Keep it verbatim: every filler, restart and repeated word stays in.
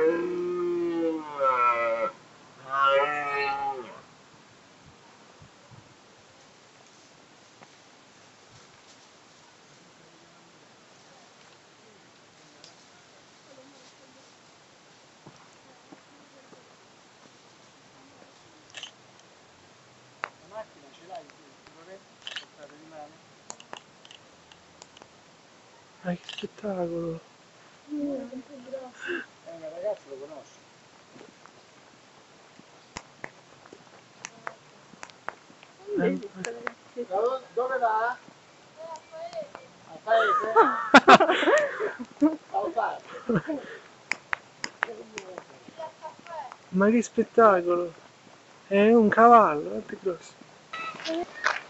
macchina ce l'hai sicuramente? Portata di mano? Ma che spettacolo! È una ragazza, lo conosce. Eh, Da dove va? Al paese? Al paese. ma che spettacolo! È un cavallo, guarda che grosso!